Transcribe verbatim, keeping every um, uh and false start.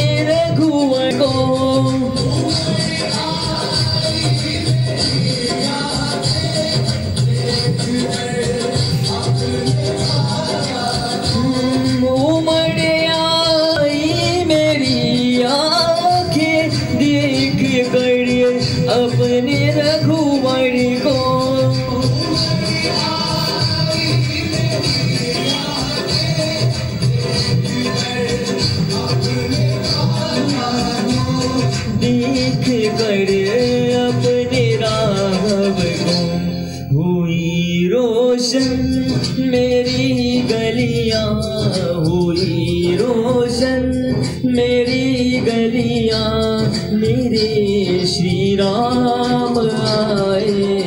रघुवर को। उमड़ आई मेरी आँखें देख कर अपने रघुवर को। देख कर अपने राघव को हुई रोशन मेरी गलियां, हुई रोशन मेरी गलियां, मेरे श्री राम आए।